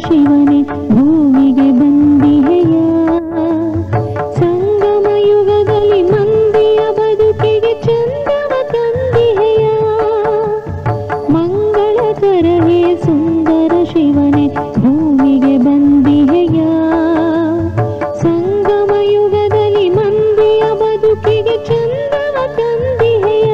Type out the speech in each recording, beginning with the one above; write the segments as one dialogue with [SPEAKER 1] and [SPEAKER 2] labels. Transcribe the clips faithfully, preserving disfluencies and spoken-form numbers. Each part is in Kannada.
[SPEAKER 1] ಶಿವನೇ ಭೂಮಿಗೆ ಬಂದಿಹೆಯ ಸಂಗಮ ಯುಗದಲ್ಲಿ ಮಂದಿಯ ಬದುಕಿಗೆ ಚಂದವ ತಂದಿಹೆಯ ಮಂಗಳಕರವೇ ಸುಂದರ ಶಿವನೇ ಭೂಮಿಗೆ ಬಂದಿಹೆಯ ಸಂಗಮ ಯುಗದಲ್ಲಿ ಮಂದಿಯ ಬದುಕಿಗೆ ಚಂದವ ತಂದಿಹೆಯ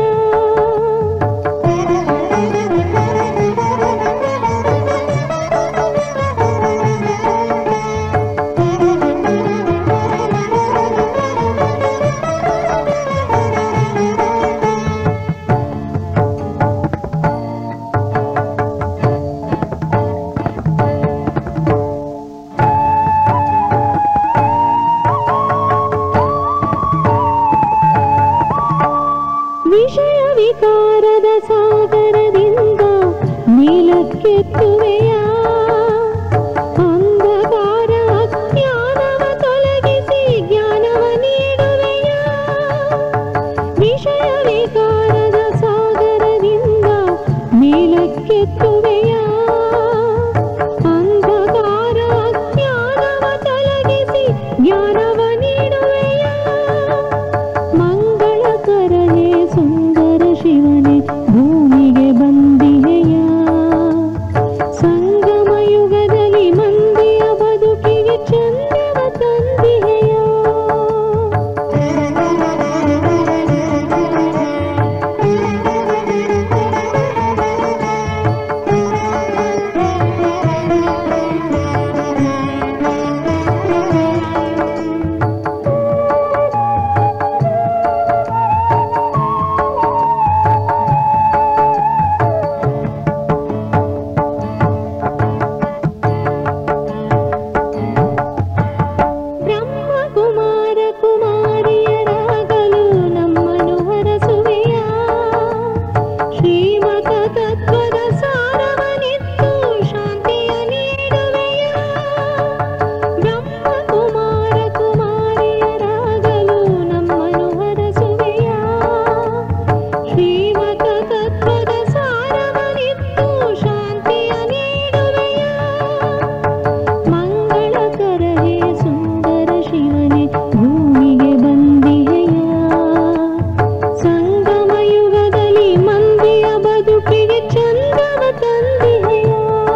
[SPEAKER 1] ವಿಷಯ ವಿಕಾರದ ಸಾಗರದಿಂದ ಮೇಲಕ್ಕೆತ್ತುವೆಯ ಅಂಧಕಾರ ಅಜ್ಞಾನವ ತೊಲಗಿಸಿ ಜ್ಞಾನವ ನೀಡುವೆಯ ವಿಷಯ ವಿಕಾರದ ಸಾಗರದಿಂದ ಮೇಲಕ್ಕೆತ್ತುವೆಯ ಅಂಧಕಾರ ಅಜ್ಞಾನವ ತೊಲಗಿಸಿ ಜ್ಞಾನವ ನೀಡುವೆಯ ಮಂಗಳಕರನೇ ಸುಂದರ ಶಿವನೇ ಭೂಮಿಗೆ ಬಂದಿಹೆಯ ಸಂಗಮ ಯುಗದಲ್ಲಿ ಮಂದಿಯ ಬದುಕಿಗೆ ಚಂದವ ತಂದಿಹೆಯ ಬ್ರಹ್ಮಕುಮಾರ ಕುಮಾರಿಯರಾಗಲು ನಮ್ಮನ್ನು ಹರಸುವೆಯ ಶ್ರೀಮತ ತತ್ವದ ಸಾರವನಿತ್ತು ಶಾಂತಿಯ ನೀಡುವೆಯ ಬ್ರಹ್ಮಕುಮಾರ ಕುಮಾರಿಯರಾಗಲು ನಮ್ಮನ್ನು ಹರಸುವೆಯ ಶ್ರೀಮತ ತತ್ವದ ಸಾರವನಿತ್ತು ಶಾಂತಿಯ ನೀಡುವೆಯ ಮಂಗಳಕರವೇ ಸುಂದರ ಶಿವನೇ ಭೂಮಿಗೆ ಬಂದಿಹೆಯ ಸಂಗಮ ಯುಗದಲ್ಲಿ ಮಂದಿಯ ಬದುಕಿಗೆ ಚಂದವ ತಂದಿಹೆಯ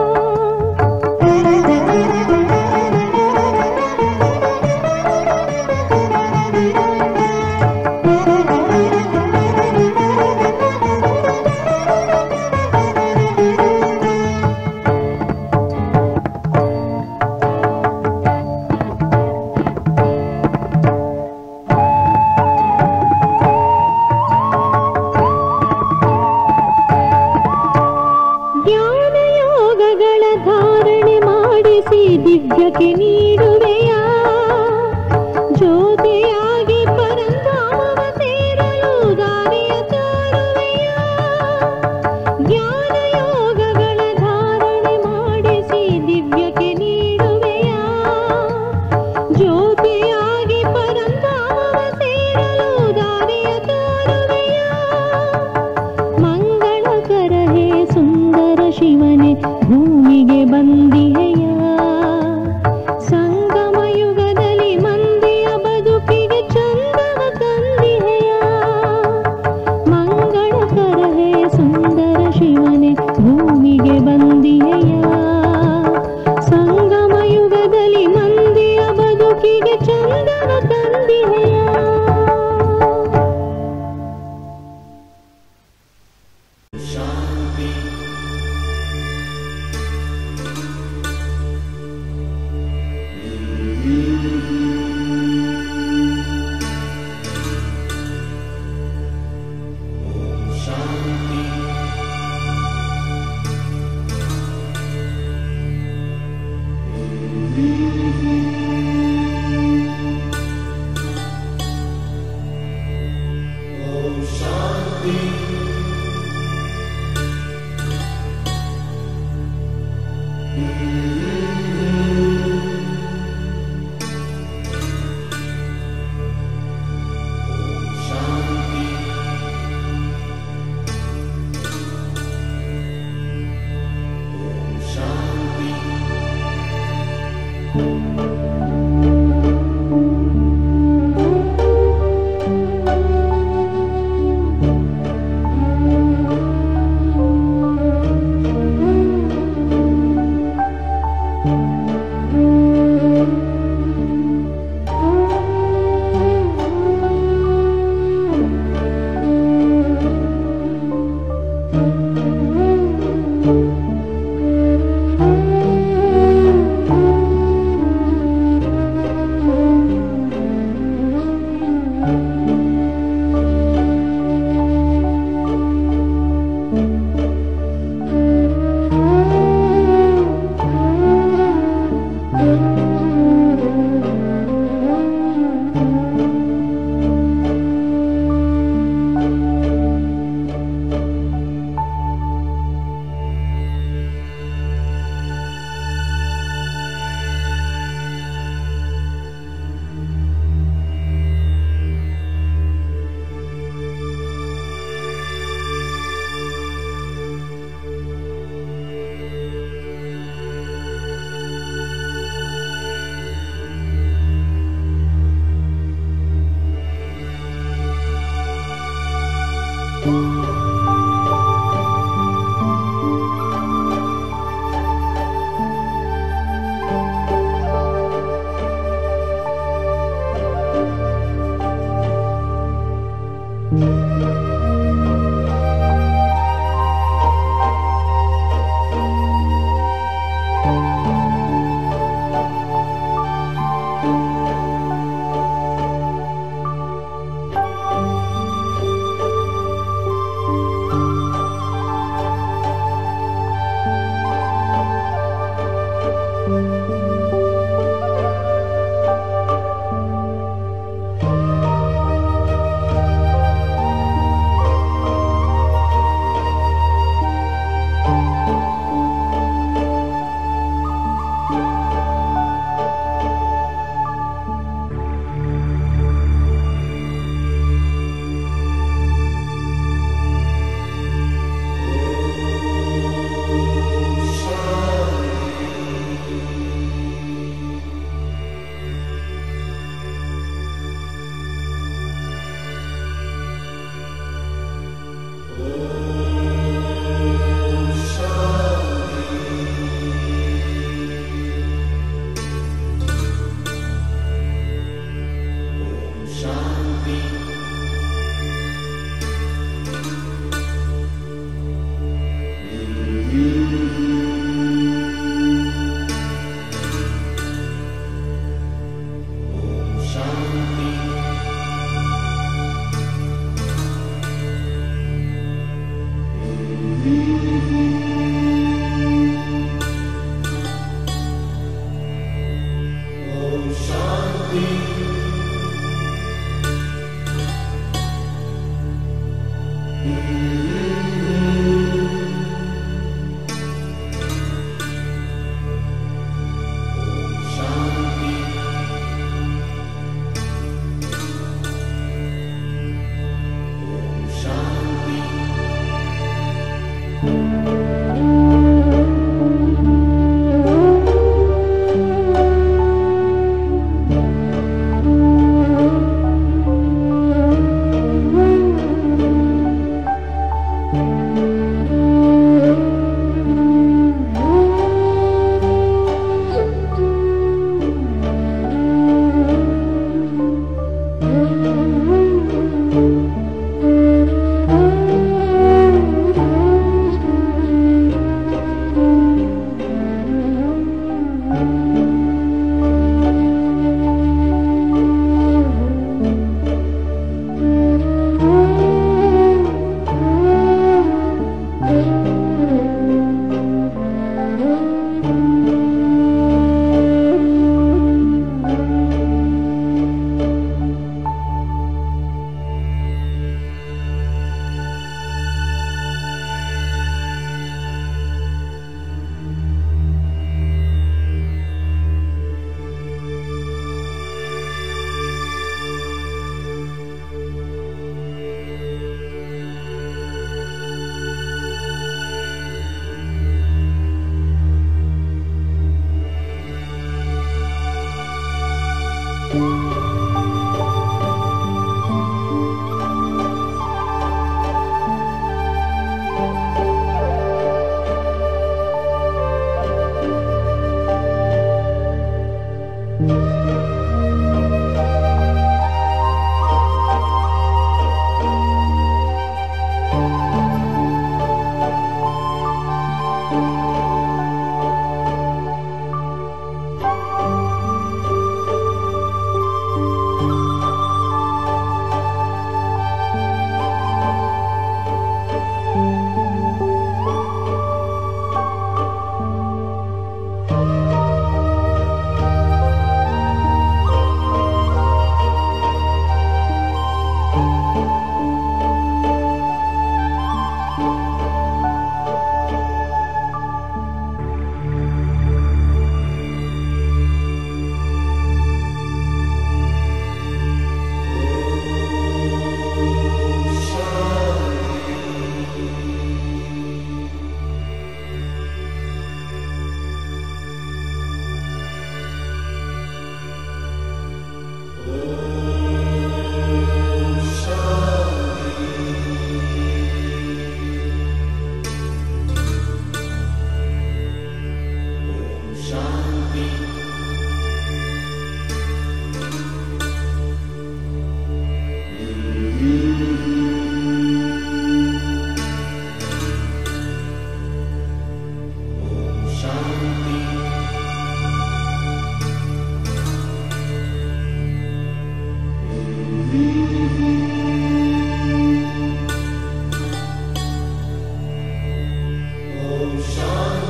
[SPEAKER 1] ಜ್ಞಾನ ಯೋಗಗಳ ಧಾರಣೆ ಮಾಡಿಸಿ ದಿವ್ಯಕ್ಕೆ ನೀಡುವೆಯ ಜ್ಯೋತಿಯಾಗಿ ಪರಂಧಾಮವ ಸೇರಲು ದಾರಿಯ ತೋರುವೆಯ ಜ್ಞಾನ ಯೋಗಗಳ ಧಾರಣೆ ಮಾಡಿಸಿ ದಿವ್ಯಕ್ಕೆ ನೀಡುವೆಯ ಜ್ಯೋತಿಯಾಗಿ ಪರಂಧಾಮವ ಸೇರಲು ದಾರಿಯ ತೋರುವೆಯ ಮಂಗಳಕರನೇ ಸುಂದರ ಶಿವನೇ ಭೂಮಿಗೆ ಬಂದಿಹೆಯ ಸಂಗಮ ಯುಗದಲ್ಲಿ ಮಂದಿಯ ಬದುಕಿಗೆ ಚಂದವ ತಂದಿಹೆಯ ಮಂಗಳಕರನೇ ಸುಂದರ ಶಿವನೇ ಭೂಮಿಗೆ ಬಂದಿಹೆಯ ಸಂಗಮ ಯುಗದಲ್ಲಿ ಮಂದಿಯ ಬದುಕಿಗೆ ಚಂದವ ತಂದಿಹೆಯ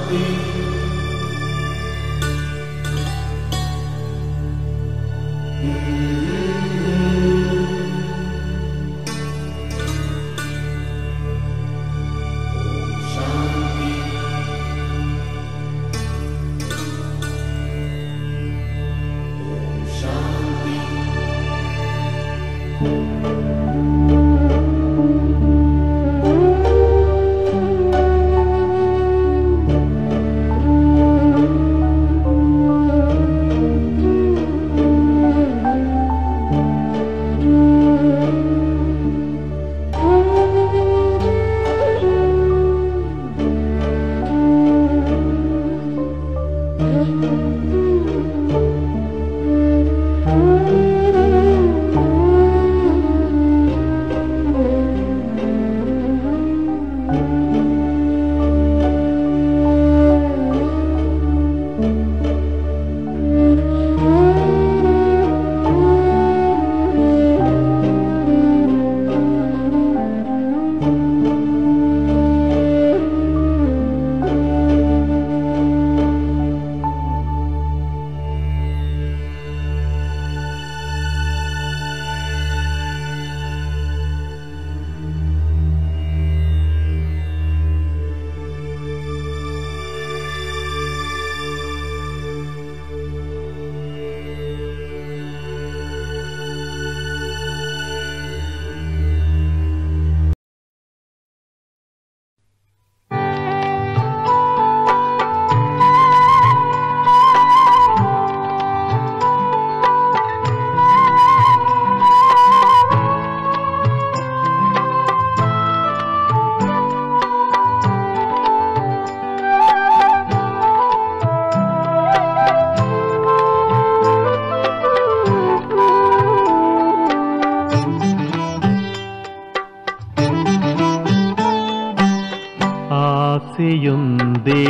[SPEAKER 2] ಆಸೆಯೊಂದೇ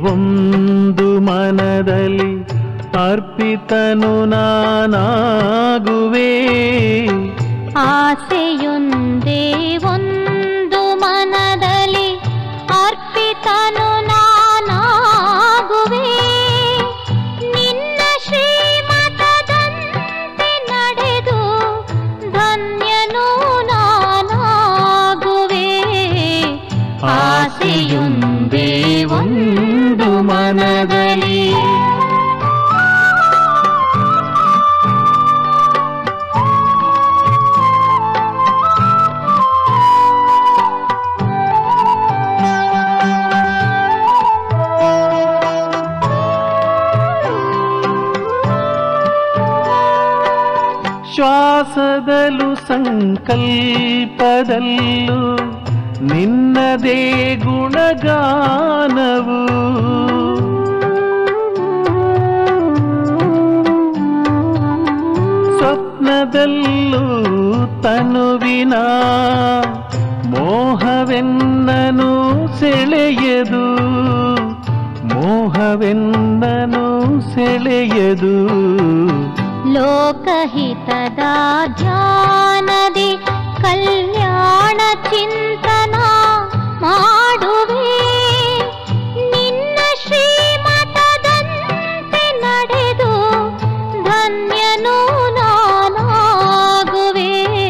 [SPEAKER 2] ಒಂದು ಮನದಲ್ಲಿ ಅರ್ಪಿತನು ನಾನಾಗುವೆ.
[SPEAKER 1] ಆಸೆಯೊಂದೇ ಒಂದು ಮನದಲ್ಲಿ ಅರ್ಪಿತನು ನಾನಾಗುವೆ. ನಿನ್ನ ಶ್ರೀಮತದಂತೆ ನಡೆದು ಧನ್ಯನು ನಾನಾಗುವೆ. ಆಸೆಯೊಂದೇ ಒಂದು ಮನದಲ್ಲಿ ಶ್ವಾಸದಲ್ಲೂ ಸಂಕಲ್ಪದಲ್ಲೂ ನಿನ್ನದೇ ಗುಣಗಾನವು. ಸ್ವಪ್ನದಲ್ಲೂ ತನುವಿನ ಮೋಹವೆನ್ನನು ಸೆಳೆಯದು, ಮೋಹವೆನ್ನನು ಸೆಳೆಯದು. ಲೋಕಹಿತದ ಧ್ಯಾನದಿ ಕಲ್ಯಾಣ ಚಿಂತನ ಮಾಡುವೆ. ನಿನ್ನ ಶ್ರೀಮತದಂತೆ ನಡೆದು ಧನ್ಯನು ನಾನಾಗುವೆ.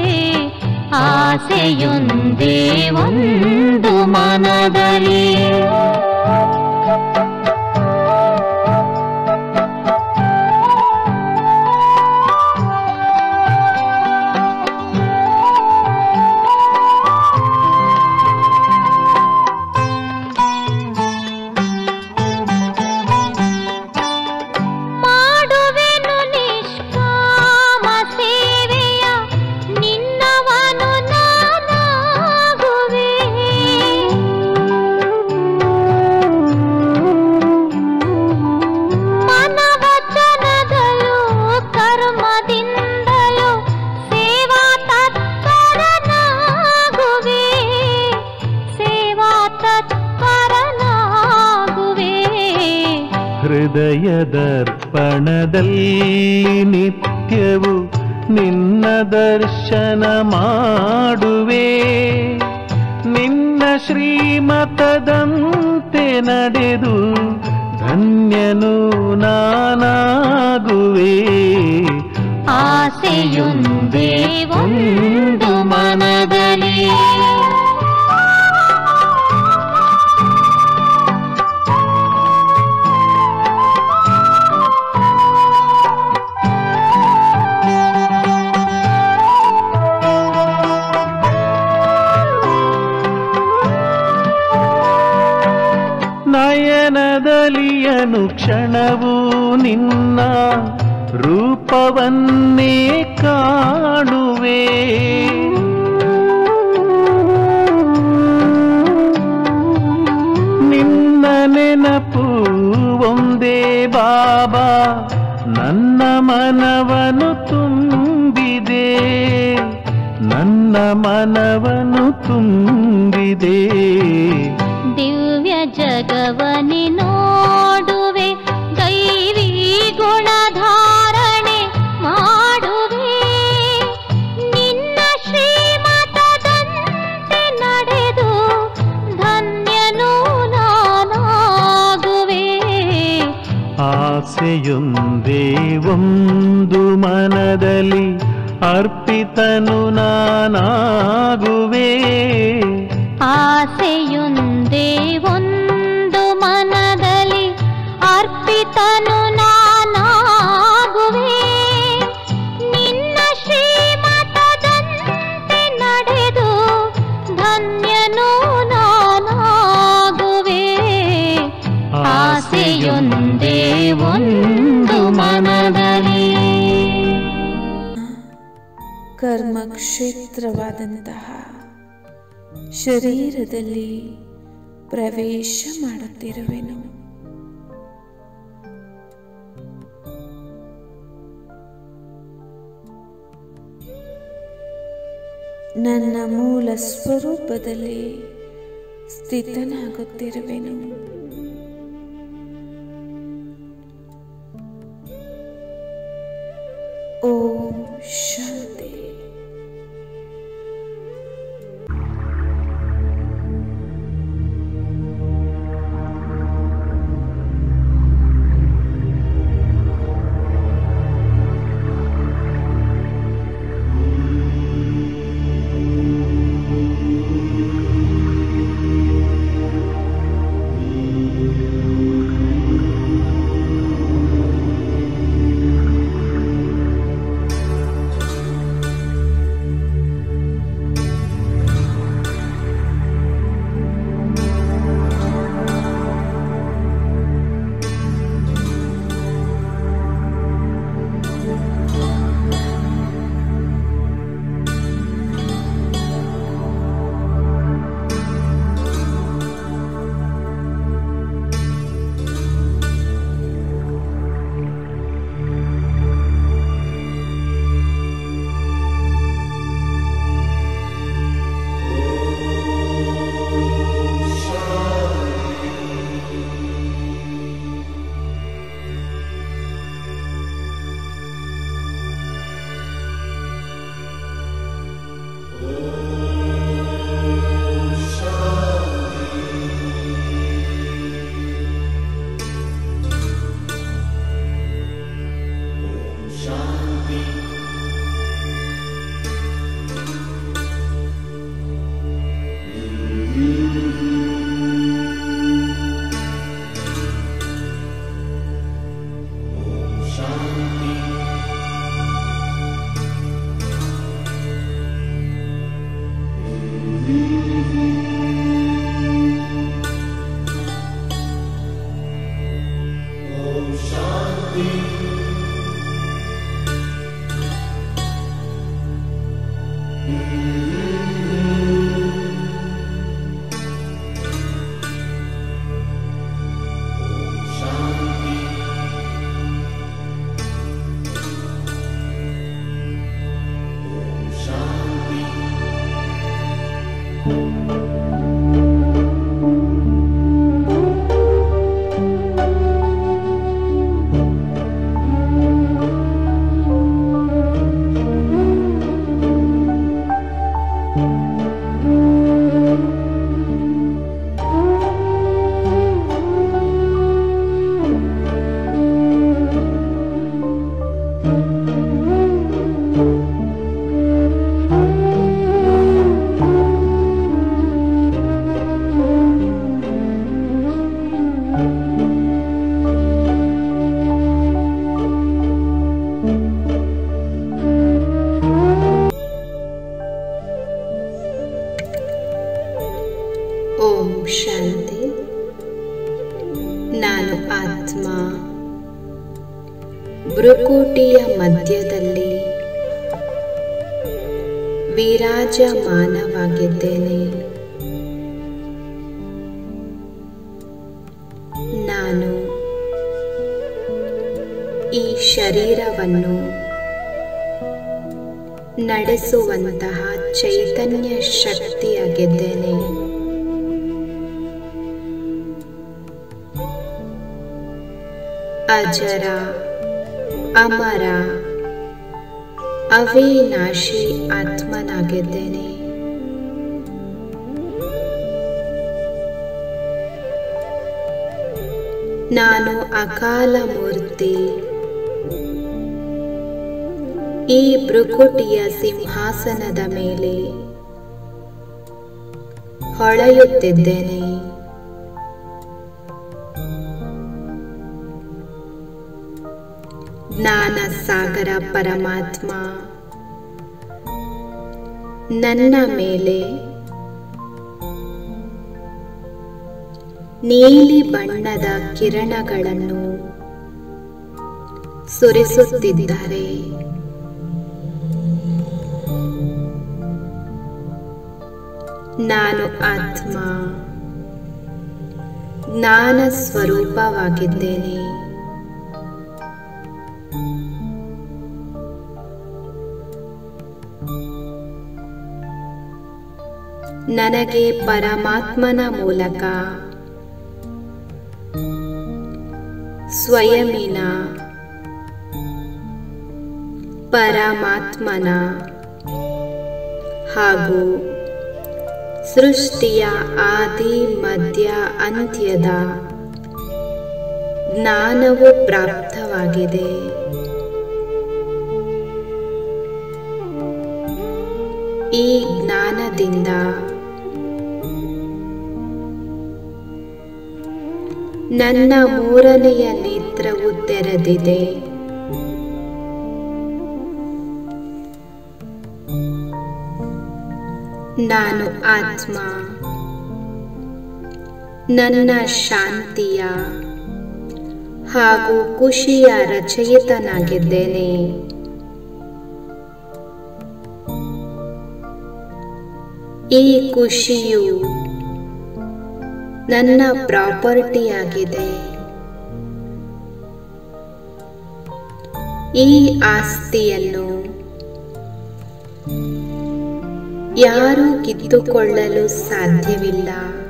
[SPEAKER 1] ಆಸೆಯೊಂದೇ ಒಂದು ಮನದಲ್ಲಿ ಹೃದಯದರ್ಪಣದಲ್ಲಿ ನಿತ್ಯವು ನಿನ್ನ ದರ್ಶನ ಮಾಡುವೆ. ನಿನ್ನ ಶ್ರೀಮತದಂತೆ ನಡೆದು ಆಸೆಯೊಂದೇ ಒಂದು ಮನದಲ್ಲಿ.
[SPEAKER 2] ನಯನದಲ್ಲಿ ಅನುಕ್ಷಣವೂ ನಿನ್ನ ರೂಪವನ್ನೇ ಕಾಣುವೆ. ನಿನ್ನ ನೆನಪು ಒಂದೇ ಬಾಬಾ ನನ್ನ ಮನವನ್ನು ತುಂಬಿದೆ, ನನ್ನ ಮನವನ್ನು ತುಂಬಿದೆ.
[SPEAKER 1] ದಿವ್ಯ ಜಗವನಿ ನೋಡುವೆ, ದೈವಿ ಗುಣಧಾರಣೆ ಮಾಡುವೆ. ನಿನ್ನ ಶ್ರೀಮತದಂತೆ ನಡೆದು ಧನ್ಯನು ನಾನಾಗುವೆ.
[SPEAKER 2] ಆಸೆಯೊಂದೇ ಒಂದು ಮನದಲ್ಲಿ ಅರ್ಪಿತನು ನಾನಾಗುವೆ.
[SPEAKER 1] ಆಸೆಯೊಂದೇ ಒಂದು ಮನದಲ್ಲಿ ಅರ್ಪಿತನು ನಾನಾಗುವೆ. ನಿನ್ನ ಶ್ರೀಮತದಂತೆ ನಡೆದು ಧನ್ಯನು ನಾನಾಗುವೆ. ಆಸೆಯೊಂದೇ ಒಂದು ಮನದಲ್ಲಿ.
[SPEAKER 3] ಕರ್ಮಕ್ಷೇತ್ರವಾದಂತಹ ಶರೀರದಲ್ಲಿ ಪ್ರವೇಶ ಮಾಡುತ್ತಿರುವೆನು. ನನ್ನ ಮೂಲ ಸ್ವರೂಪದಲ್ಲಿ ಸ್ಥಿತನಾಗುತ್ತಿರುವೆನು. ಓಂ ಶಾಂತಿ.
[SPEAKER 4] ನಾನು ಆತ್ಮ ಭ್ರುಕುಟಿಯ ಮಧ್ಯದಲ್ಲಿ ವಿರಾಜಮಾನವಾಗಿದ್ದೇನೆ. ನಾನು ಈ ಶರೀರವನ್ನು ನಡೆಸುವಂತಹ ಚೈತನ್ಯ ಶಕ್ತಿಯಾಗಿದ್ದೇನೆ. ಅಜರ ಅಮರ ಅವಿನಾಶಿ ಆತ್ಮನಾಗಿದ್ದೇನೆ. ನಾನು ಅಕಾಲ ಮೂರ್ತಿ ಈ ಭ್ರುಕುಟಿಯ ಸಿಂಹಾಸನದ ಮೇಲೆ ಹೊಳೆಯುತ್ತಿದ್ದೇನೆ. ಜ್ಞಾನ ಸಾಗರ ಪರಮಾತ್ಮ ನನ್ನ ಮೇಲೆ ನೀಲಿ ಬಣ್ಣದ ಕಿರಣಗಳನ್ನು ಸುರಿಸುತ್ತಿದ್ದಾರೆ. ನಾನು ಆತ್ಮ ಜ್ಞಾನ ಸ್ವರೂಪವಾಗಿದ್ದೇನೆ. ನನಗೆ ಪರಮಾತ್ಮನ ಮೂಲಕ ಸ್ವಯಮಿನ ಪರಮಾತ್ಮನ ಹಾಗೂ ಸೃಷ್ಟಿಯ ಆದಿ ಮಧ್ಯ ಅಂತ್ಯದ ಜ್ಞಾನವು ಪ್ರಾಪ್ತವಾಗಿದೆ. ಈ ಜ್ಞಾನದಿಂದ ನನ್ನ ಮೂರನೆಯ ನೇತ್ರವು ತೆರೆದಿದೆ. ನಾನು ಆತ್ಮ ನನ್ನ ಶಾಂತಿಯ ಹಾಗೂ ಖುಷಿಯ ರಚಯಿತನಾಗಿದ್ದೇನೆ. ಈ ಖುಷಿಯು ನನ್ನ ಪ್ರಾಪರ್ಟಿಯಾಗಿದೆ. ಈ ಆಸ್ತಿಯನ್ನು ಯಾರೂ ಕಿತ್ತುಕೊಳ್ಳಲು ಸಾಧ್ಯವಿಲ್ಲ.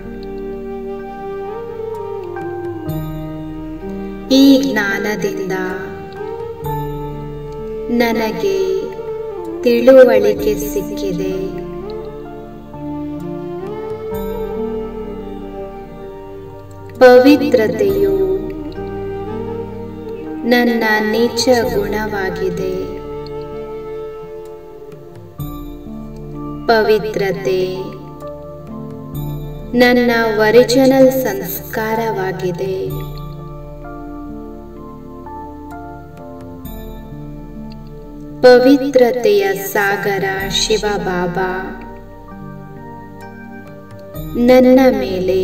[SPEAKER 4] ಈ ಜ್ಞಾನದಿಂದ ನನಗೆ ತಿಳುವಳಿಕೆ ಸಿಕ್ಕಿದೆ. ಪವಿತ್ರತೆಯು ನನ್ನ ನಿಜ ಗುಣವಾಗಿದೆ. ಪವಿತ್ರತೆ ನನ್ನ ಒರಿಜಿನಲ್ ಸಂಸ್ಕಾರವಾಗಿದೆ. ಪವಿತ್ರತೆಯ ಸಾಗರ ಶಿವಬಾಬಾ ನನ್ನ ಮೇಲೆ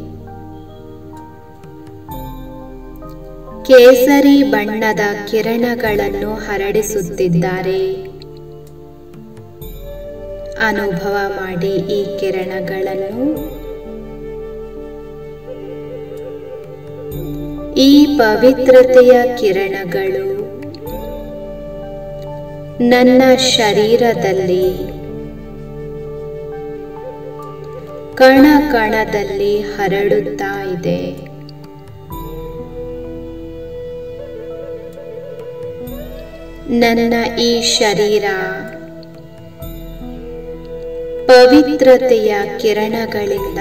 [SPEAKER 4] ಕೇಸರಿ ಬಣ್ಣದ ಕಿರಣಗಳನ್ನು ಹರಡಿಸುತ್ತಿದ್ದಾರೆ. ಅನುಭವ ಮಾಡಿ ಈ ಕಿರಣಗಳನ್ನು. ಈ ಪವಿತ್ರತೆಯ ಕಿರಣಗಳು ನನ್ನ ಶರೀರದಲ್ಲಿ ಕಣ ಕಣದಲ್ಲಿ ಹರಡುತ್ತಾ ಇದೆ. ನನ್ನ ಈ ಶರೀರ ಪವಿತ್ರತೆಯ ಕಿರಣಗಳಿಂದ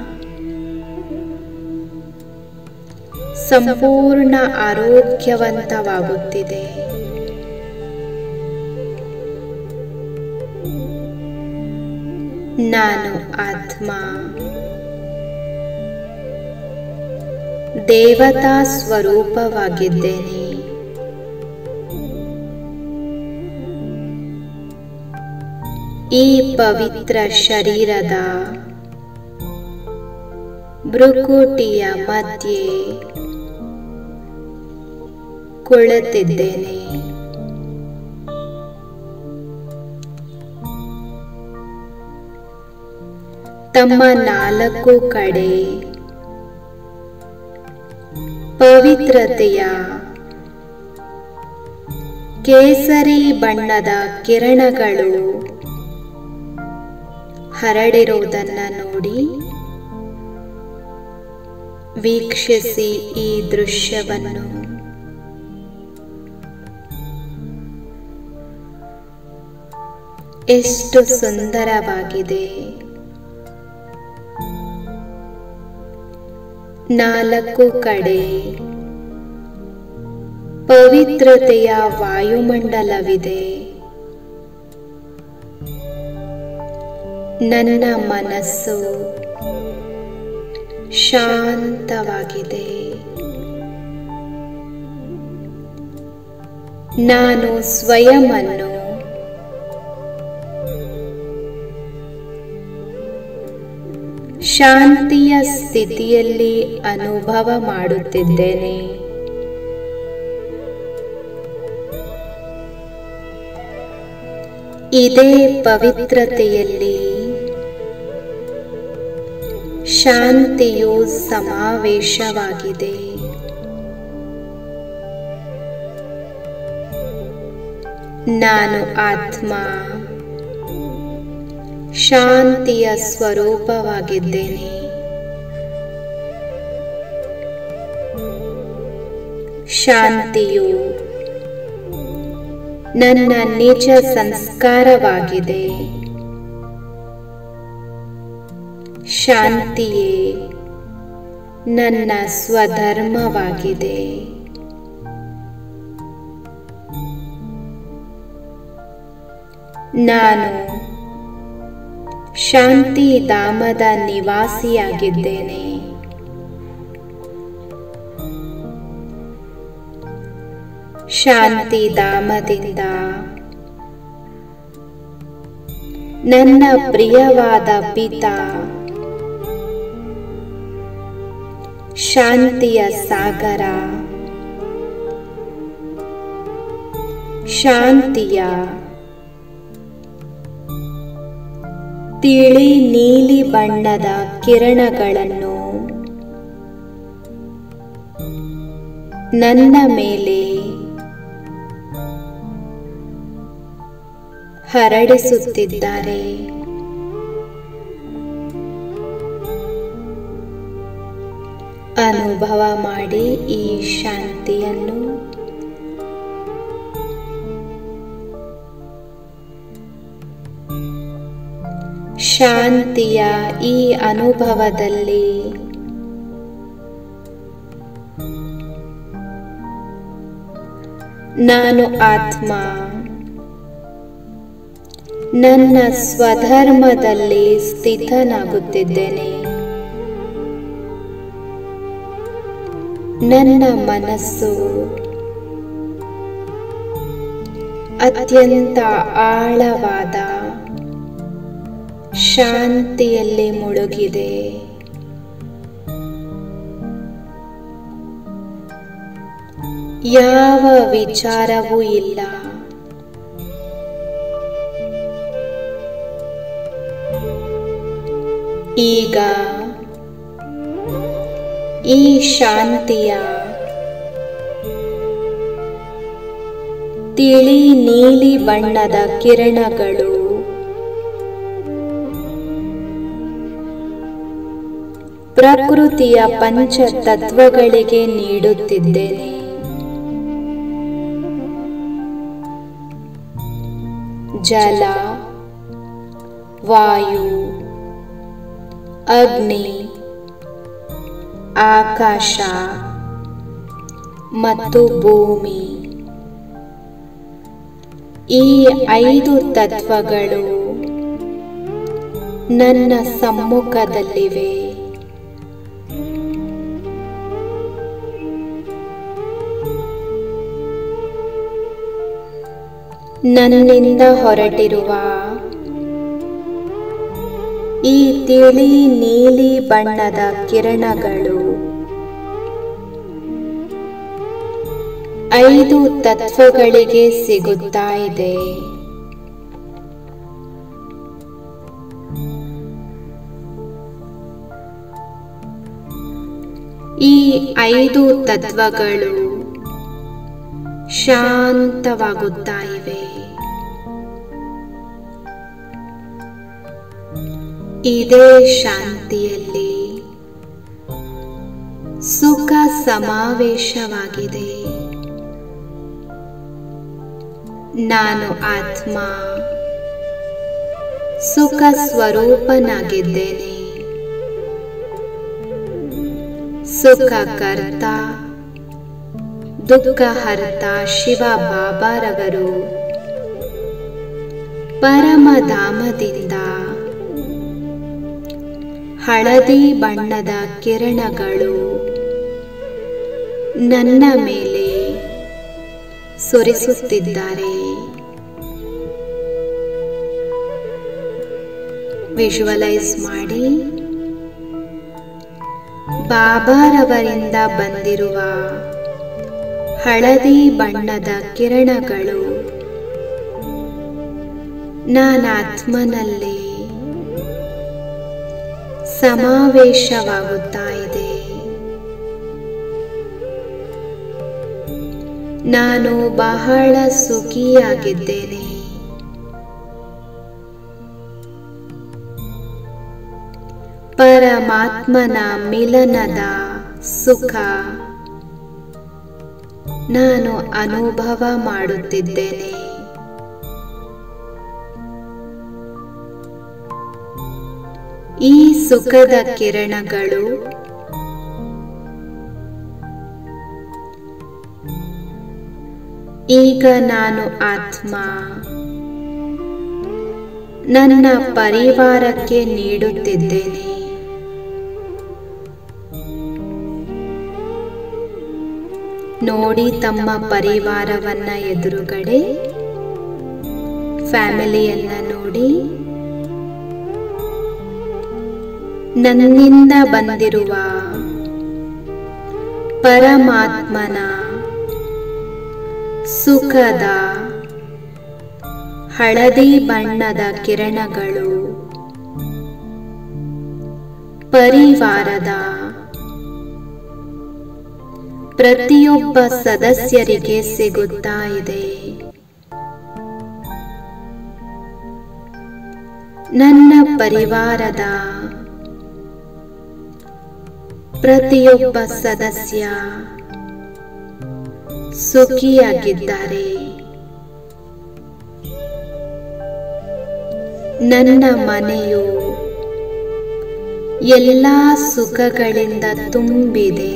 [SPEAKER 4] ಸಂಪೂರ್ಣ ಆರೋಗ್ಯವಂತವಾಗುತ್ತಿದೆ. ನಾನು ಆತ್ಮ ದೇವತಾ ಸ್ವರೂಪವಾಗಿದ್ದೇನೆ. ಈ ಪವಿತ್ರ ಶರೀರದ ಭ್ರುಕುಟಿಯ ಮಧ್ಯೆ ಕುಳಿತಿದ್ದೇನೆ. ತಮ್ಮ ನಾಲ್ಕು ಕಡೆ ಪವಿತ್ರತೆಯ ಕೇಸರಿ ಬಣ್ಣದ ಕಿರಣಗಳು ಹರಡಿರುವುದನ್ನು ನೋಡಿ ವೀಕ್ಷಿಸಿ ಈ ದೃಶ್ಯವನ್ನು. ಎಷ್ಟು ಸುಂದರವಾಗಿದೆ. ನಾಲ್ಕು ಕಡೆ ಪವಿತ್ರತೆಯ ವಾಯುಮಂಡಲವಿದೆ. ನನ್ನ ಮನಸ್ಸು ಶಾಂತವಾಗಿದೆ. ನಾನು ಸ್ವಯಂವನ್ನು ಶಾಂತಿಯ ಸ್ಥಿತಿಯಲ್ಲಿ ಅನುಭವ ಮಾಡುತ್ತಿದ್ದೇನೆ. ಇದೇ ಪವಿತ್ರತೆಯಲ್ಲಿ ಶಾಂತಿಯು ಸಮಾವೇಶವಾಗಿದೆ. ನಾನು ಆತ್ಮ ಶಾಂತಿಯ ಸ್ವರೂಪವಾಗಿದ್ದೇನೆ. ಶಾಂತಿಯು ನನ್ನ ನಿಜ ಸಂಸ್ಕಾರವಾಗಿದೆ. ಶಾಂತಿಯೇ ನನ್ನ ಸ್ವಧರ್ಮವಾಗಿದೆ. ನಾನು ಶಾಂತಿಧಾಮದ ನಿವಾಸಿಯಾಗಿದ್ದೇನೆ. ಶಾಂತಿಧಾಮದಿಂದ ನನ್ನ ಪ್ರಿಯವಾದ ಪಿತಾ ಶಾಂತಿಯ ಸಾಗರ, ಶಾಂತಿಯ ತಿಳಿ ನೀಲಿ ಬಣ್ಣದ ಕಿರಣಗಳನ್ನು ನನ್ನ ಮೇಲೆ ಹರಡಿಸುತ್ತಿದ್ದಾರೆ. ಅನುಭವ ಮಾಡಿ ಈ ಶಾಂತಿಯನ್ನು. ಶಾಂತಿಯ ಈ ಅನುಭವದಲ್ಲಿ ನಾನು ಆತ್ಮ ನನ್ನ ಸ್ವಧರ್ಮದಲ್ಲಿ ಸ್ಥಿತನಾಗುತ್ತಿದ್ದೇನೆ. ನನ್ನ ಮನಸ್ಸು ಅತ್ಯಂತ ಆಳವಾದ ಶಾಂತಿಯಲ್ಲಿ ಮುಳುಗಿದೆ. ಯಾವ ವಿಚಾರವೂ ಇಲ್ಲ. ಈಗ ಈ ಶಾಂತಿಯ ತಿಳಿ ನೀಲಿ ಬಣ್ಣದ ಕಿರಣಗಳು ಪ್ರಕೃತಿಯ ಪಂಚತತ್ವಗಳಿಗೆ ನೀಡುತ್ತಿದ್ದೇನೆ. ಜಲ, ವಾಯು, ಅಗ್ನಿ, ಆಕಾಶ ಮತ್ತು ಭೂಮಿ, ಈ ಐದು ತತ್ವಗಳು ನನ್ನ ಸಮ್ಮುಖದಲ್ಲಿವೆ. ನನ್ನಿಂದ ಹೊರಟಿರುವ ಈ ತಿಳಿ ನೀಲಿ ಬಣ್ಣದ ಕಿರಣಗಳು ಐದು ತತ್ವಗಳಿಗೆ ಸಿಗುತ್ತಾ ಇದೆ. ಈ ಐದು ತತ್ವಗಳು ಶಾಂತವಾಗುತ್ತಾ ಇವೆ. ಇದೇ ಶಾಂತಿಯಲ್ಲಿ ಸುಖ ಸಮಾವೇಶವಾಗಿದೆ. ನಾನು ಆತ್ಮ ಸುಖ ಸ್ವರೂಪನಾಗಿದ್ದೇನೆ. ಸುಖಕರ್ತ ದುಃಖಹರ್ತ ಶಿವ ಬಾಬಾರವರು ಪರಮಧಾಮದಿಂದ ಹಳದಿ ಬಣ್ಣದ ಕಿರಣಗಳು ನನ್ನ ಮೇಲೆ ಸುರಿಸುತ್ತಿದ್ದಾರೆ. ವಿಜುವಲೈಸ್ ಮಾಡಿ ಬಾಬಾರವರಿಂದ ಬಂದಿರುವ ಹಳದಿ ಬಣ್ಣದ ಕಿರಣಗಳು ನಾನಾತ್ಮನಲ್ಲಿ ಸಮಾವೇಶವಾಗುತ್ತಾ ಇದೆ. ನಾನು ಬಹಳ ಸುಖಿಯಾಗಿದ್ದೇನೆ. ಪರಮಾತ್ಮನ ಮಿಲನದ ಸುಖ ನಾನು ಅನುಭವ ಮಾಡುತ್ತಿದ್ದೇನೆ. ಈ ಸುಖದ ಕಿರಣಗಳು ಈಗ ನಾನು ಆತ್ಮ ನನ್ನ ಪರಿವಾರಕ್ಕೆ ನೀಡುತ್ತಿದ್ದೇನೆ. ನೋಡಿ ತಮ್ಮ ಪರಿವಾರವನ್ನ ಎದುರುಗಡೆ, ಫ್ಯಾಮಿಲಿಯನ್ನ ನೋಡಿ, ನನ್ನಿಂದ ಬಂದಿರುವ ಪರಮಾತ್ಮನ ಸುಖದ ಹಳದಿ ಬಣ್ಣದ ಕಿರಣಗಳು ಪರಿವಾರದ ಪ್ರತಿಯೊಬ್ಬ ಸದಸ್ಯರಿಗೆ ಸಿಗುತ್ತಾ ಇದೆ. ನನ್ನ ಪರಿವಾರದ ಪ್ರತಿಯೊಬ್ಬ ಸದಸ್ಯ ಸುಖಿಯಾಗಿದ್ದಾರೆ. ನನ್ನ ಮನೆಯು ಎಲ್ಲ ಸುಖಗಳಿಂದ ತುಂಬಿದೆ.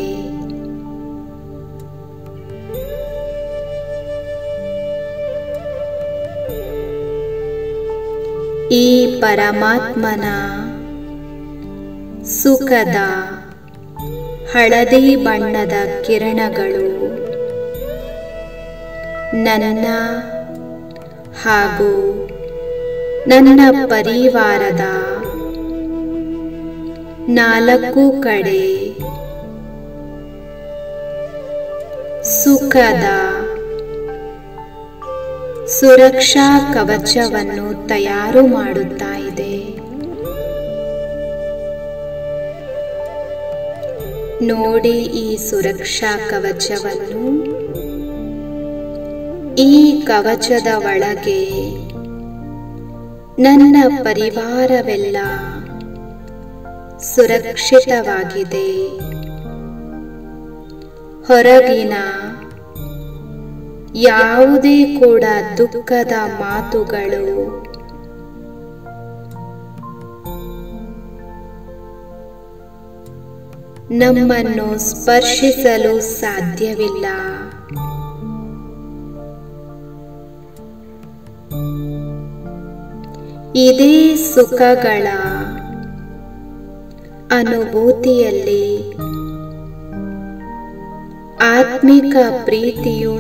[SPEAKER 4] ಈ ಪರಮಾತ್ಮನ ಸುಖದ ಹಳದಿ ಬಣ್ಣದ ಕಿರಣಗಳು ನನ್ನ ಹಾಗೂ ನನ್ನ ಪರಿವಾರದ ನಾಲ್ಕು ಕಡೆ ಸುಖದ ಸುರಕ್ಷಾ ಕವಚವನ್ನು ತಯಾರು ಮಾಡುತ್ತಾ ಇದೆ. ನೋಡಿ ಈ ಸುರಕ್ಷಾ ಕವಚವನ್ನು. ಈ ಕವಚದ ಒಳಗೆ ನನ್ನ ಪರಿವಾರವೆಲ್ಲ ಸುರಕ್ಷಿತವಾಗಿದೆ. ಹೊರಗಿನ ಯಾವುದೇ ಕೂಡ ದುಃಖದ ಮಾತುಗಳು ನಮ್ಮನ್ನು ಸ್ಪರ್ಶಿಸಲು ಸಾಧ್ಯವಿಲ್ಲ. ಇದೇ ಸುಖಗಳ ಅನುಭೂತಿಯಲ್ಲಿ ಆತ್ಮಿಕ ಪ್ರೀತಿಯು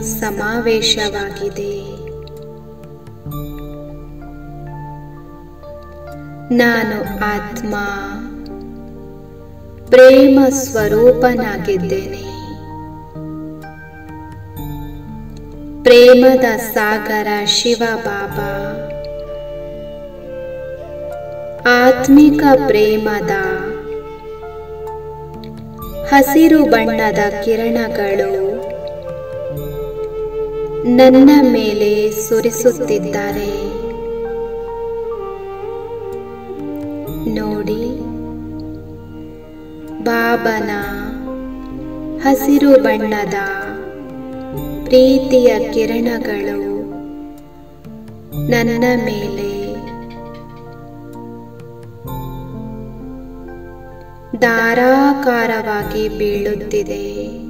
[SPEAKER 4] ಸಮಾವೇಶವಾಗಿದೆ. ನಾನು ಆತ್ಮ ಪ್ರೇಮ ಸ್ವರೂಪನಾಗಿದ್ದೇನೆ. ಪ್ರೇಮದ ಸಾಗರ ಶಿವ ಬಾಬಾ ಆತ್ಮಿಕ ಪ್ರೇಮದ ಹಸಿರು ಬಣ್ಣದ ಕಿರಣಗಳು ನನ್ನ ಮೇಲೆ ಸುರಿಸುತ್ತಿದ್ದಾರೆ. ನೋಡಿ, ಬಾಬನ ಹಸಿರು ಬಣ್ಣದ ಪ್ರೀತಿಯ ಕಿರಣಗಳು ನನ್ನ ಮೇಲೆ ಧಾರಾಕಾರವಾಗಿ ಬೀಳುತ್ತಿದೆ.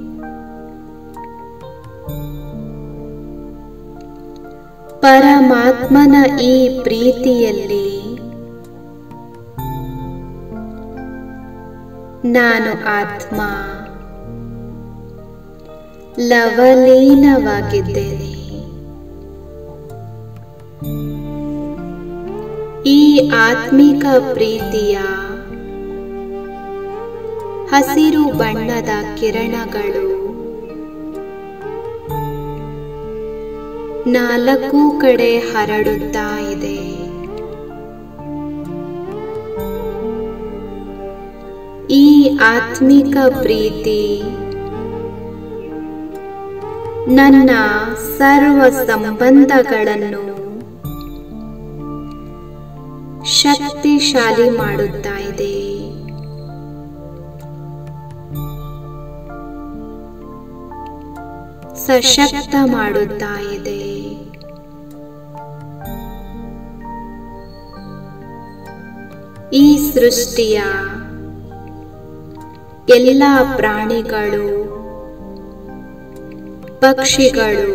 [SPEAKER 4] ಪರಮಾತ್ಮನ ಈ ಪ್ರೀತಿಯಲ್ಲಿ ನಾನು ಆತ್ಮ ಲವಲೀನವಾಗಿದ್ದೇನೆ. ಈ ಆತ್ಮಿಕ ಪ್ರೀತಿಯ ಹಸಿರು ಬಣ್ಣದ ಕಿರಣಗಳು ನಾಲ್ಕು ಕಡೆ ಹರಡುತ್ತಾ ಇದೆ. ಈ ಆತ್ಮಿಕ ಪ್ರೀತಿ ನನ್ನ ಸರ್ವ ಸಂಬಂಧಗಳನ್ನು ಶಕ್ತಿಶಾಲಿ ಮಾಡುತ್ತಾ ಇದೆ. ಸಶಕ್ತ ಮಾಡುತ್ತಾ ಇದೆ. ಈ ಸೃಷ್ಟಿಯ ಎಲ್ಲ ಪ್ರಾಣಿಗಳು, ಪಕ್ಷಿಗಳು,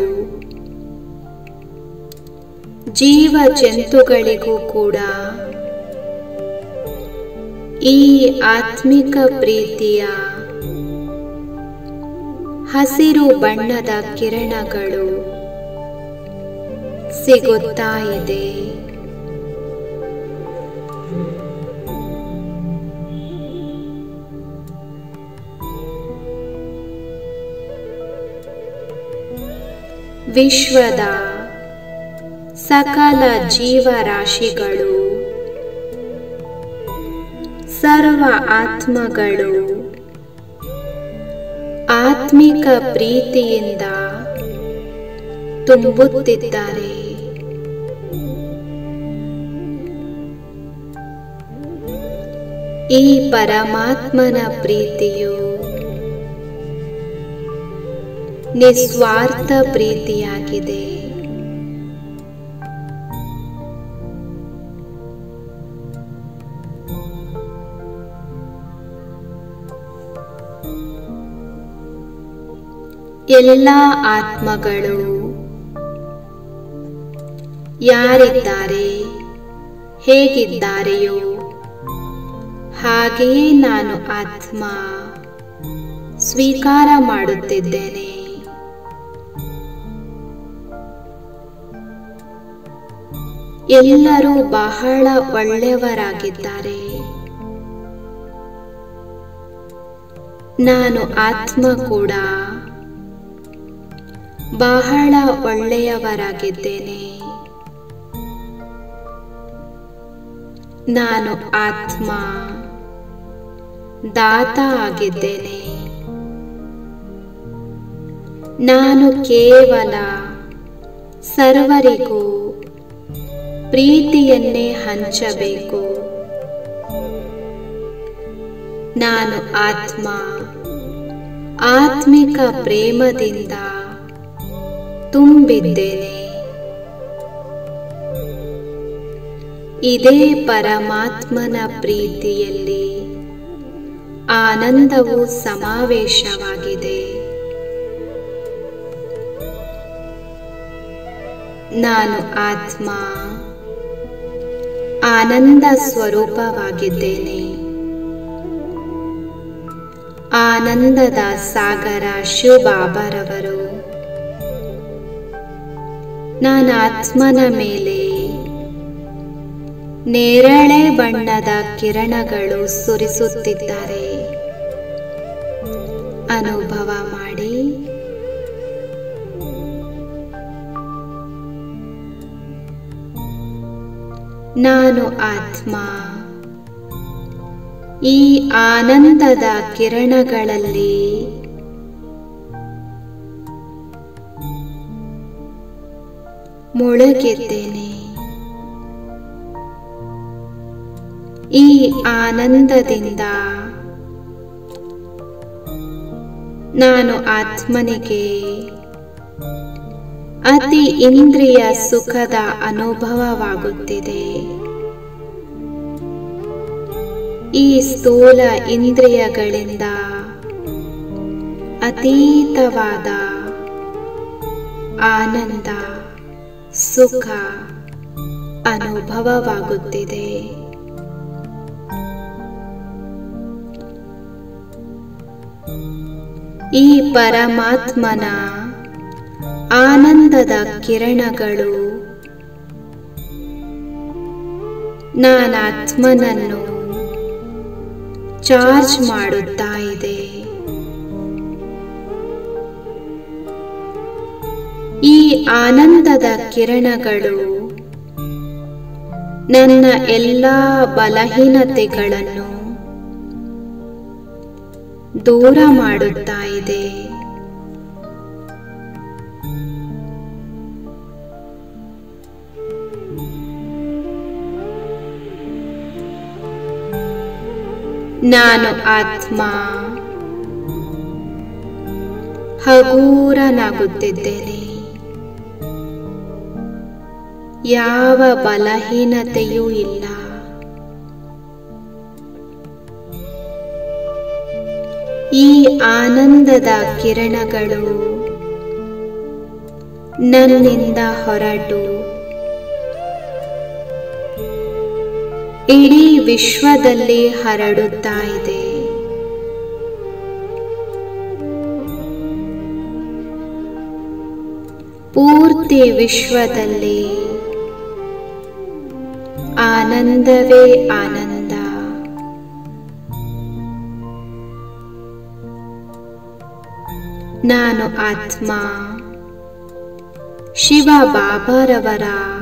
[SPEAKER 4] ಜೀವ ಜಂತುಗಳಿಗೂ ಕೂಡ ಈ ಆತ್ಮಿಕ ಪ್ರೀತಿಯ ಹಸಿರು ಬಣ್ಣದ ಕಿರಣಗಳು ಸಿಗುತ್ತಾ ಇದೆ. ವಿಶ್ವದ ಸಕಲ ಜೀವರಾಶಿಗಳು, ಸರ್ವ ಆತ್ಮಗಳು ಆತ್ಮಿಕ ಪ್ರೀತಿಯಿಂದ ತುಂಬುತ್ತಿದ್ದಾರೆ. ಈ ಪರಮಾತ್ಮನ ಪ್ರೀತಿಯು ನಿಸ್ವಾರ್ಥ ಪ್ರೀತಿಯಾಗಿದೆ. ಎಲ್ಲ ಆತ್ಮಗಳು ಯಾರಿದ್ದಾರೆ, ಹೇಗಿದ್ದಾರೆಯೋ ಹಾಗೆಯೇ ನಾನು ಆತ್ಮ ಸ್ವೀಕಾರ ಮಾಡುತ್ತಿದ್ದೇನೆ. ಎಲ್ಲರೂ ಬಹಳ ಒಳ್ಳೆಯವರಾಗಿದ್ದಾರೆ. ನಾನು ಆತ್ಮ ಕೂಡ ಬಹಳ ಒಳ್ಳೆಯವರಾಗಿದ್ದೇನೆ. ನಾನು ಆತ್ಮ ದಾತ ಆಗಿದ್ದೇನೆ. ನಾನು ಕೇವಲ ಸರ್ವರಿಗೂ ಪ್ರೀತಿಯನ್ನೇ ಹಂಚಬೇಕು. ನಾನು ಆತ್ಮ ಆತ್ಮಿಕ ಪ್ರೇಮದಿಂದ ತುಂಬಿದ್ದೇನೆ. ಇದೇ ಪರಮಾತ್ಮನ ಪ್ರೀತಿಯಲ್ಲಿ ಆನಂದವು ಸಮಾವೇಶವಾಗಿದೆ. ನಾನು ಆತ್ಮ ಆನಂದ ಸ್ವರೂಪವಾಗಿದ್ದೇನೆ. ಆನಂದದ ಸಾಗರ ಶಿವಬಾಬಾರವರು ನಾನು ಆತ್ಮನ ಮೇಲೆ ನೇರಳೆ ಬಣ್ಣದ ಕಿರಣಗಳು ಸುರಿಸುತ್ತಿದ್ದಾರೆ. ಅನುಭವ ಮಾಡಿ. ನಾನು ಆತ್ಮ ಈ ಆನಂದದ ಕಿರಣಗಳಲ್ಲಿ ಮುಳುಗಿದ್ದೇನೆ. ಈ ಆನಂದದಿಂದ ನಾನು ಆತ್ಮನಿಗೆ ಅತಿ ಇಂದ್ರಿಯ ಸುಖದ ಅನುಭವವಾಗುತ್ತಿದೆ. ಈ ಸ್ಥೂಲ ಇಂದ್ರಿಯಗಳಿಂದ ಅತೀತವಾದ ಆನಂದ ಸುಖ ಅನುಭವವಾಗುತ್ತಿದೆ. ಈ ಪರಮಾತ್ಮನ ಆನಂದದ ಕಿರಣಗಳು ನಾನಾತ್ಮನನ್ನು ಚಾರ್ಜ್ ಮಾಡುತ್ತಾ ಇದೆ. ಈ ಆನಂದದ ಕಿರಣಗಳು ನನ್ನ ಎಲ್ಲ ಬಲಹೀನತೆಗಳನ್ನು ದೂರ ಮಾಡುತ್ತಾ ಇದೆ. ನಾನು ಆತ್ಮ ಹಗೂರನಾಗುತ್ತಿದ್ದೇನೆ. ಯಾವ ಬಲಹೀನತೆಯೂ ಇಲ್ಲ. ಈ ಆನಂದದ ಕಿರಣಗಳು ನನ್ನಿಂದ ಹೊರಟು ಇಡೀ ವಿಶ್ವದಲ್ಲಿ ಹರಡುತ್ತಾ ಇದೆ. ಪೂರ್ತಿ ವಿಶ್ವದಲ್ಲಿ ಆನಂದವೇ ಆನಂದ. ನಾನು ಆತ್ಮ ಶಿವ ಬಾಬಾರವರ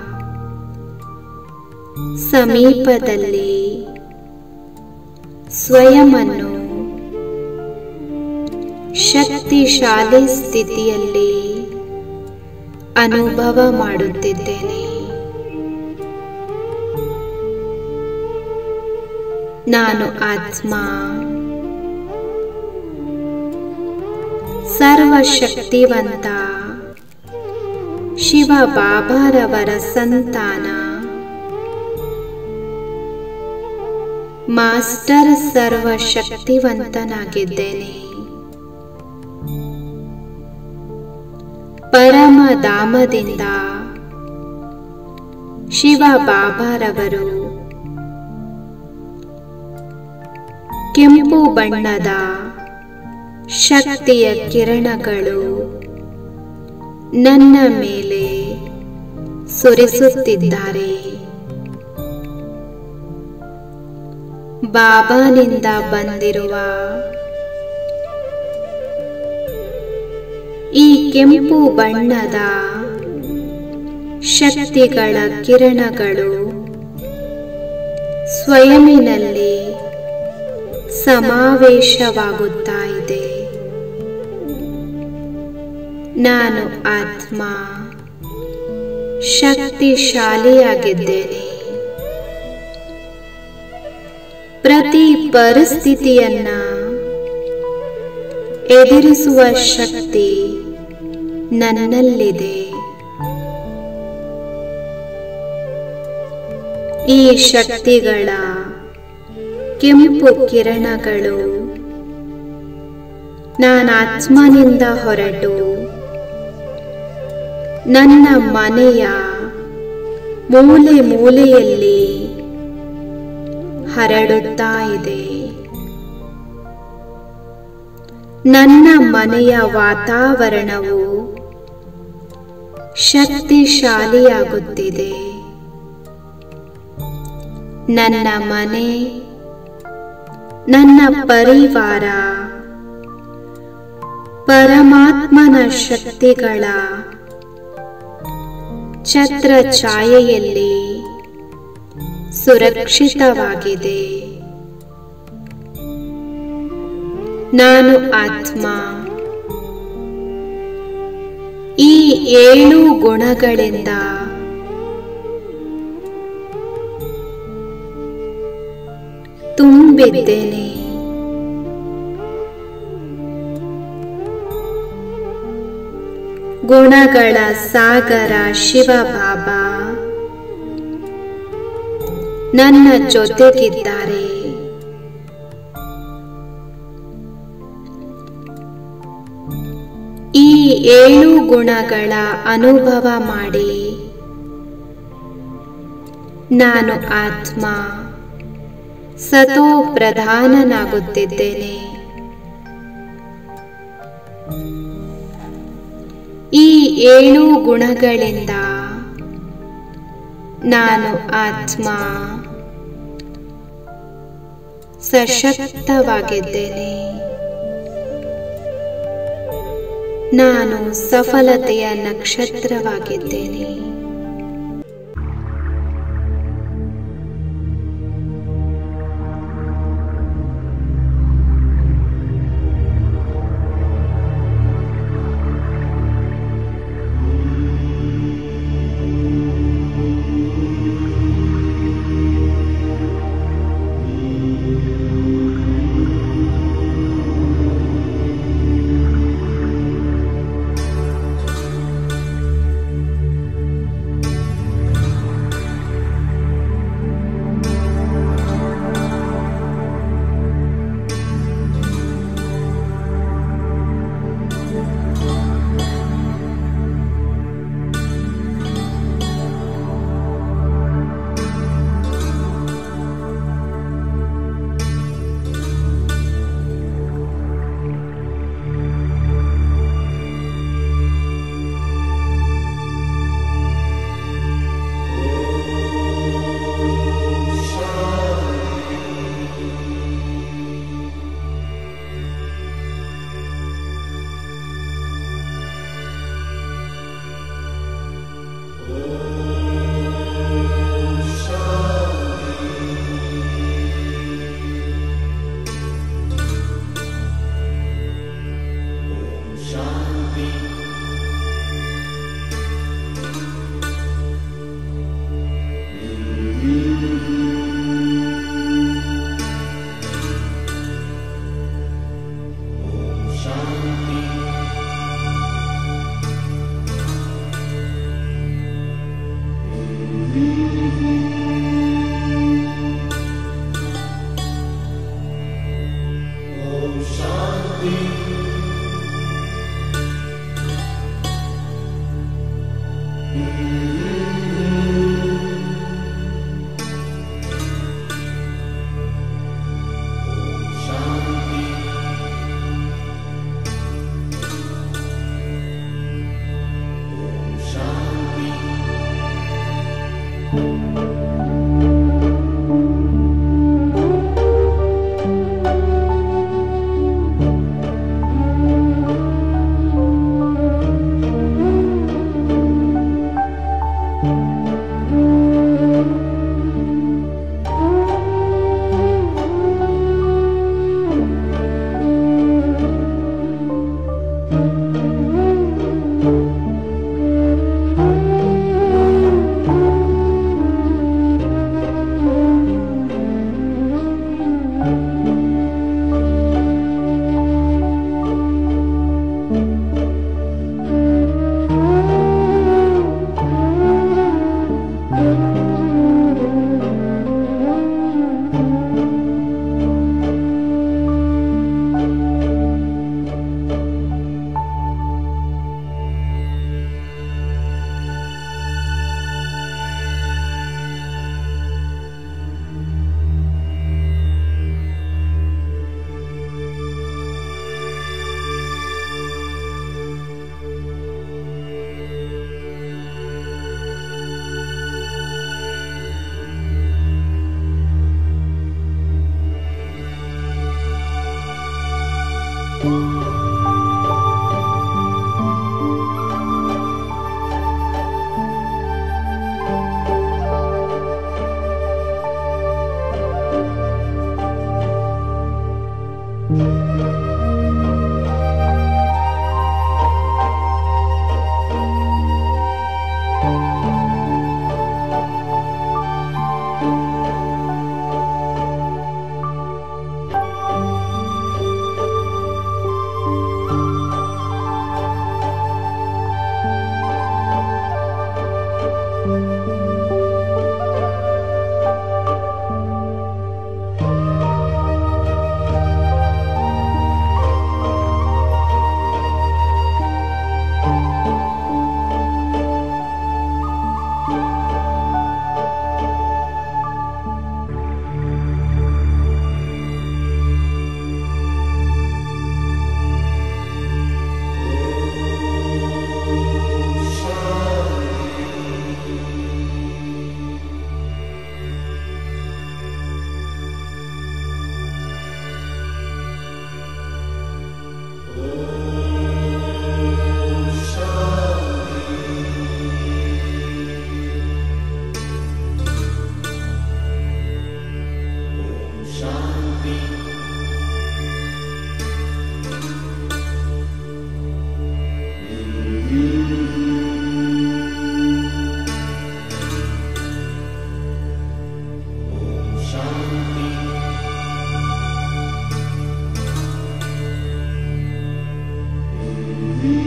[SPEAKER 4] ಸಮೀಪದಲ್ಲಿ ಸ್ವಯಂವನ್ನು ಶಕ್ತಿಶಾಲಿ ಸ್ಥಿತಿಯಲ್ಲಿ ಅನುಭವ ಮಾಡುತ್ತಿದ್ದೇನೆ. ನಾನು ಆತ್ಮ ಸರ್ವಶಕ್ತಿವಂತ ಶಿವ ಬಾಬಾರವರ ಸಂತಾನ. ಮಾಸ್ಟರ್ ಸರ್ವಶಕ್ತಿವಂತನಾಗಿದ್ದೇನೆ. ಪರಮಧಾಮದಿಂದ ಶಿವ ಬಾಬಾರವರು ಕೆಂಪು ಬಣ್ಣದ ಶಕ್ತಿಯ ಕಿರಣಗಳು ನನ್ನ ಮೇಲೆ ಸುರಿಸುತ್ತಿದ್ದಾರೆ. ಬಾಬಾನಿಂದ ಬಂದಿರುವ ಈ ಕೆಂಪು ಬಣ್ಣದ ಶಕ್ತಿಗಳ ಕಿರಣಗಳು ಸ್ವಯಂನಲ್ಲಿ ಸಮಾವೇಶವಾಗುತ್ತಾ ಇದೆ. ನಾನು ಆತ್ಮ ಶಕ್ತಿಶಾಲಿಯಾಗಿದ್ದೇನೆ. ಪ್ರತಿ ಪರಿಸ್ಥಿತಿಯನ್ನ ಎದುರಿಸುವ ಶಕ್ತಿ ನನ್ನಲ್ಲಿದೆ. ಈ ಶಕ್ತಿಗಳ ಕೆಂಪು ಕಿರಣಗಳು ನಾನಾತ್ಮನಿಂದ ಹೊರಟು ನನ್ನ ಮನೆಯ ಮೂಲೆ ಮೂಲೆಯಲ್ಲಿ ಹರಡುತ್ತಾ ಇದೆ. ನನ್ನ ಮನೆಯ ವಾತಾವರಣವು ಶಕ್ತಿಶಾಲಿಯಾಗುತ್ತಿದೆ. ನನ್ನ ಮನೆ, ನನ್ನ ಪರಿವಾರ ಪರಮಾತ್ಮನ ಶಕ್ತಿಗಳ ಛತ್ರ ಛಾಯೆಯಲ್ಲಿ ಸುರಕ್ಷಿತವಾಗಿದೆ. ನಾನು ಆತ್ಮ ಈ ಏಳು ಗುಣಗಳಿಂದ ತುಂಬಿದ್ದೇನೆ. ಗುಣಗಳ ಸಾಗರ ಶಿವಬಾಬಾ ನನ್ನ ಜೊತೆಗಿದ್ದಾರೆ. ಈ ಏಳು ಗುಣಗಳ ಅನುಭವ ಮಾಡಿ ನಾನು ಆತ್ಮ ಸತೋ ಪ್ರಧಾನನಾಗುತ್ತಿದ್ದೇನೆ. ಈ ಏಳು ಗುಣಗಳಿಂದ ನಾನು ಆತ್ಮ ಸಶಕ್ತವಾಗಿದ್ದೇನೆ. ನಾನು ಸಫಲತೆಯ ನಕ್ಷತ್ರವಾಗಿದ್ದೇನೆ.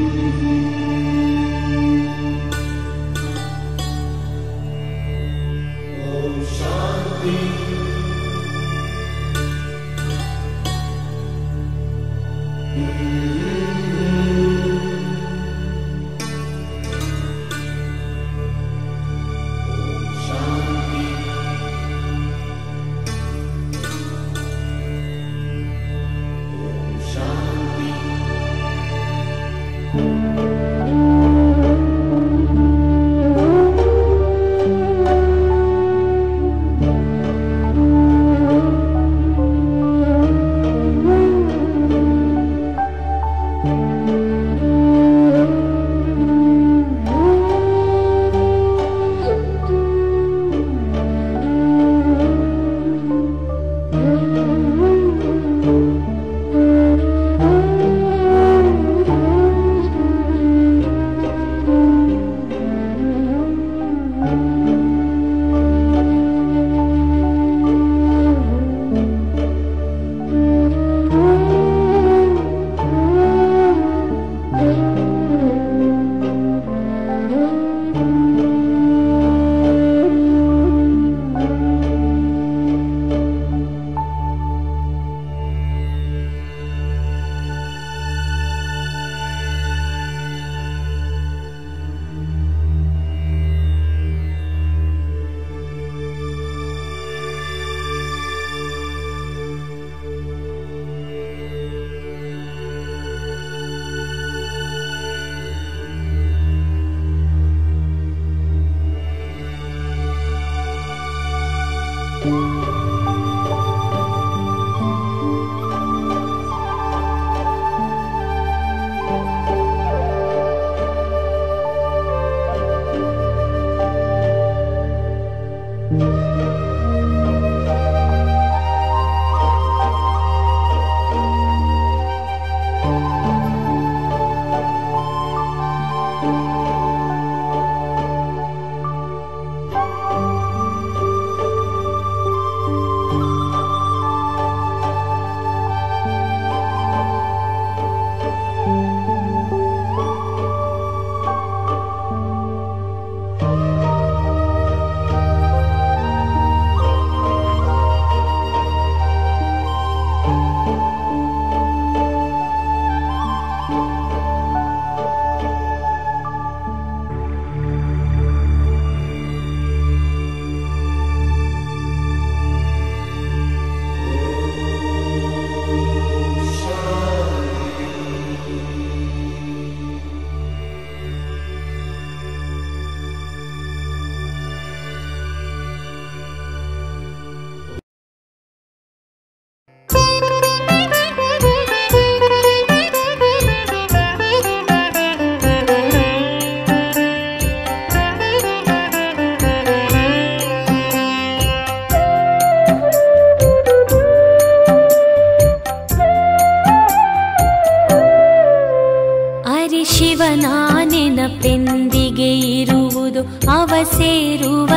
[SPEAKER 1] ನೆನಪೆಂದಿಗೆ ಇರುವುದು ಅವ ಸೇರುವ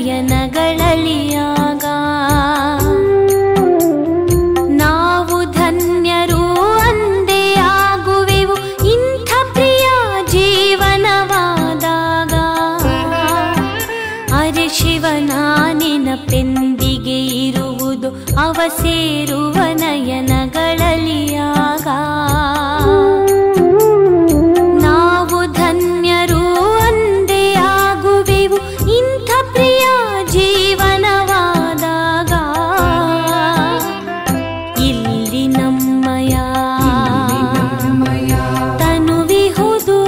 [SPEAKER 1] ನಯನಗಳಲಿಯಾಗ ನಾವು ಧನ್ಯರು ಅಂದೇ ಆಗುವೆವು ಇಂಥ ಪ್ರಿಯ ಜೀವನವಾದಾಗ. ಅರೆ ಶಿವನ ನೆನಪೆಂದಿಗೆ ಇರುವುದು ಅವ ಸೇರುವ ನಯನಗಳಲಿಯಾಗ ನಾವು ಧನ್ಯರು ಅಂದೇ ಆಗುವೆವು ಇಂಥ ಪ್ರಿಯ ಜೀವನವಾದಾಗ. ಇಲ್ಲಿ ನಮ್ಮಯ ತನುವಿಹುದು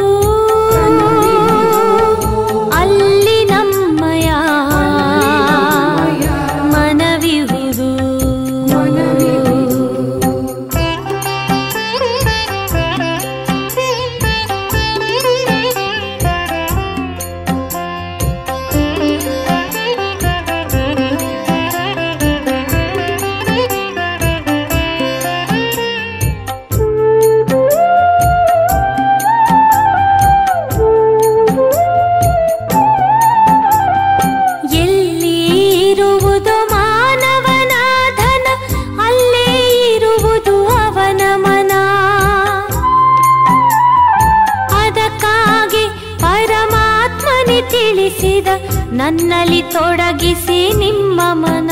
[SPEAKER 1] ಅಲ್ಲಿ ನಮ್ಮಯ ಮನವಿಹುದು. ಸೇರಿಸಿದ ನನ್ನಲ್ಲಿ ತೊಡಗಿಸಿ ನಿಮ್ಮ ಮನ.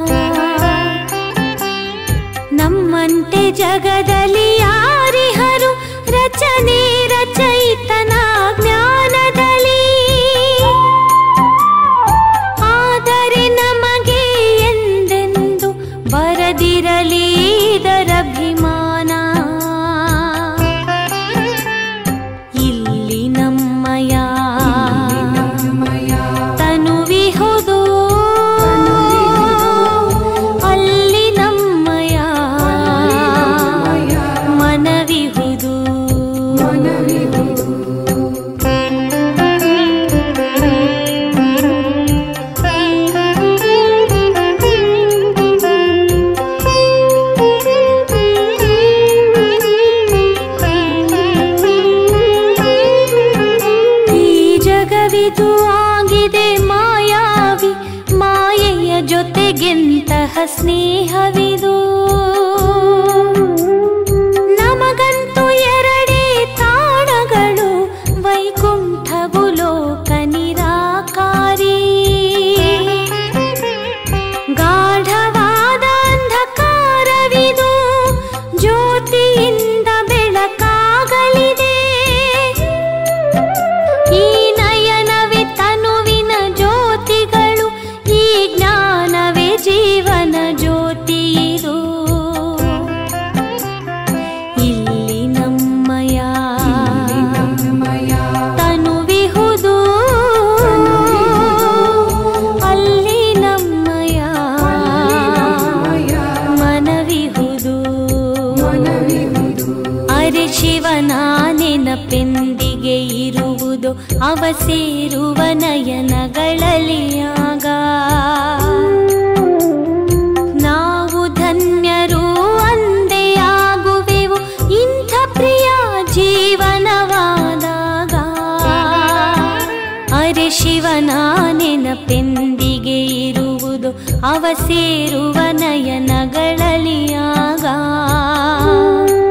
[SPEAKER 1] ನಮ್ಮಂತೆ ಜಗದಲ್ಲಿ ಯಾರಿಹರು ರಚನೆ ರಚಯಿತನ ಜ್ಞಾನದಲ್ಲಿ. ಆದರೆ ನಮಗೆ ಎಂದೆಂದು ಬರದಿರಲಿ ಇದರಭಿಮಾನ. ಇಲ್ಲಿ ನಮ್ಮಯ ತನುವಿಹುದು, ಅಲ್ಲಿ ನಮ್ಮಯ ಮನವಿಹುದು. ಜಗವಿದು ಆಗಿದೆ ಮಾಯಾವಿ, ಮಾಯೆಯ ಜೊತೆಗೆಂತಹ ಸ್ನೇಹವಿದು. ನಮಗಂತೂ ಎರಡೇ ತಾಣಗಳು, ವೈಕುಂಠವು ಲೋಕ ನಿರಾಕಾರಿ. ಗಾಢವಾದ ಅಂಧಕಾರವಿದು, ಜ್ಯೋತಿಯಿಂದ ಬೆಳಕಾಗಲಿದೆ. ಈ ನಯನವೇ ತನುವಿನ ಜ್ಯೋತಿಗಳು, ಈ ಜ್ಞಾನವೇ ಜೀವನ ಜ್ಯೋತಿ ಇದು. ಇಲ್ಲಿ ನಮ್ಮಯ ತನುವಿಹುದು, ಅಲ್ಲಿ ನಮ್ಮಯ ಮನವಿಹುದು. ಅರೆ ಶಿವನ ನೆನಪೆಂದಿಗೆ ಇರುವುದು, ಅವ ಸೇರುವ ನಯನಗಳಲ್ಲಿ ಆಗ. ನಾವು ಧನ್ಯರು ಅಂದೇ ಆಗುವೆವು, ಇಂಥ ಪ್ರಿಯ ಜೀವನವಾದಾಗ. ಅರೆ ಶಿವನ ನೆನಪೆಂದಿಗೆ ಇರುವುದು, ಅವ ಸೇರುವ ನಯನಗಳಲ್ಲಿ ಆಗ.